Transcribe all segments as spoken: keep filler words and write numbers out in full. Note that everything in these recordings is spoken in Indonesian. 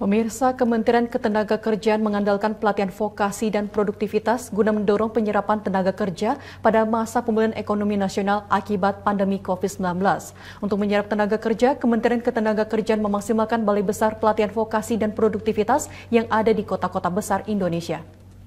Pemirsa, Kementerian Ketenagakerjaan mengandalkan pelatihan vokasi dan produktivitas guna mendorong penyerapan tenaga kerja pada masa pemulihan ekonomi nasional akibat pandemi covid sembilan belas. Untuk menyerap tenaga kerja, Kementerian Ketenagakerjaan memaksimalkan balai besar pelatihan vokasi dan produktivitas yang ada di kota-kota besar Indonesia.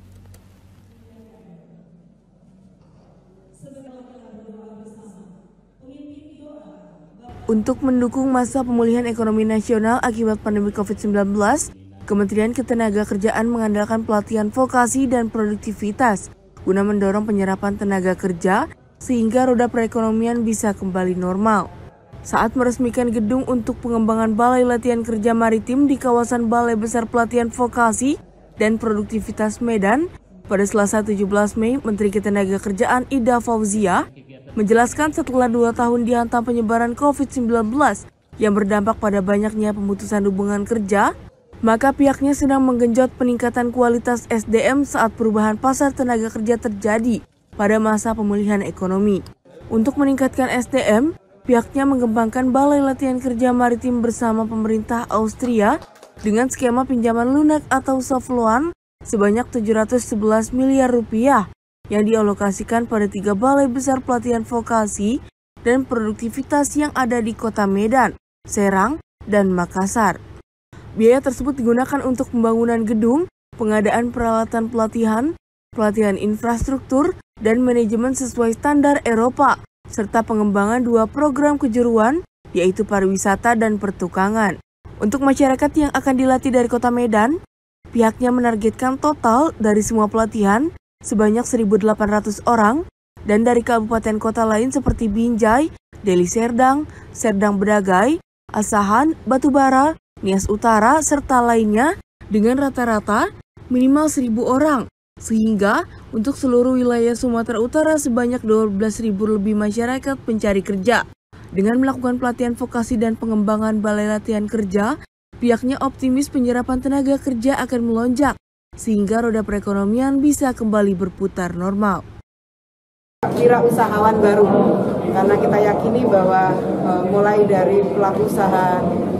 Untuk mendukung masa pemulihan ekonomi nasional akibat pandemi covid sembilan belas, Kementerian Ketenagakerjaan mengandalkan pelatihan vokasi dan produktivitas guna mendorong penyerapan tenaga kerja sehingga roda perekonomian bisa kembali normal. Saat meresmikan gedung untuk pengembangan Balai Latihan Kerja Maritim di kawasan Balai Besar Pelatihan Vokasi dan Produktivitas Medan, pada Selasa tujuh belas Mei, Menteri Ketenagakerjaan Ida Fauzia menjelaskan setelah dua tahun dihantam penyebaran covid sembilan belas yang berdampak pada banyaknya pemutusan hubungan kerja, maka pihaknya sedang menggenjot peningkatan kualitas S D M saat perubahan pasar tenaga kerja terjadi pada masa pemulihan ekonomi. Untuk meningkatkan S D M, pihaknya mengembangkan Balai Latihan Kerja Maritim bersama pemerintah Austria dengan skema pinjaman lunak atau soft loan sebanyak tujuh ratus sebelas miliar rupiah yang dialokasikan pada tiga balai besar pelatihan vokasi dan produktivitas yang ada di kota Medan, Serang, dan Makassar. Biaya tersebut digunakan untuk pembangunan gedung, pengadaan peralatan pelatihan, pelatihan infrastruktur, dan manajemen sesuai standar Eropa, serta pengembangan dua program kejuruan, yaitu pariwisata dan pertukangan. Untuk masyarakat yang akan dilatih dari kota Medan, pihaknya menargetkan total dari semua pelatihan sebanyak seribu delapan ratus orang, dan dari kabupaten kota lain seperti Binjai, Deli Serdang, Serdang Bedagai, Asahan, Batubara, Nias Utara, serta lainnya dengan rata-rata minimal seribu orang. Sehingga untuk seluruh wilayah Sumatera Utara sebanyak dua belas ribu lebih masyarakat pencari kerja. Dengan melakukan pelatihan vokasi dan pengembangan balai latihan kerja, pihaknya optimis penyerapan tenaga kerja akan melonjak, sehingga roda perekonomian bisa kembali berputar normal. Wirausahawan baru, karena kita yakini bahwa e, mulai dari pelaku usaha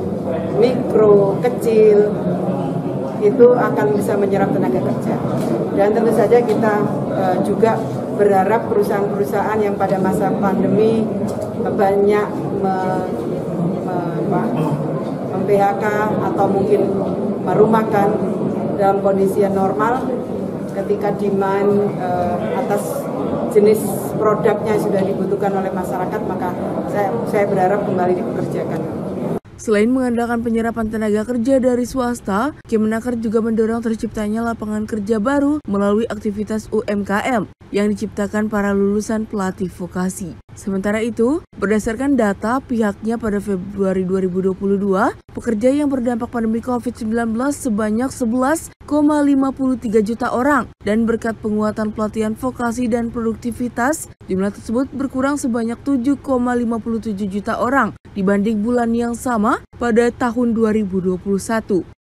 mikro, kecil, itu akan bisa menyerap tenaga kerja. Dan tentu saja kita e, juga berharap perusahaan-perusahaan yang pada masa pandemi banyak me, me, mem-P H K atau mungkin merumahkan dalam kondisi yang normal, ketika demand uh, atas jenis produknya sudah dibutuhkan oleh masyarakat, maka saya, saya berharap kembali dipekerjakan. Selain mengandalkan penyerapan tenaga kerja dari swasta, Kemenaker juga mendorong terciptanya lapangan kerja baru melalui aktivitas U M K M yang diciptakan para lulusan pelatih vokasi. Sementara itu, berdasarkan data pihaknya pada Februari dua ribu dua puluh dua, pekerja yang berdampak pandemi covid sembilan belas sebanyak sebelas koma lima puluh tiga juta orang, dan berkat penguatan pelatihan vokasi dan produktivitas, jumlah tersebut berkurang sebanyak tujuh koma lima puluh tujuh juta orang dibanding bulan yang sama pada tahun dua ribu dua puluh satu.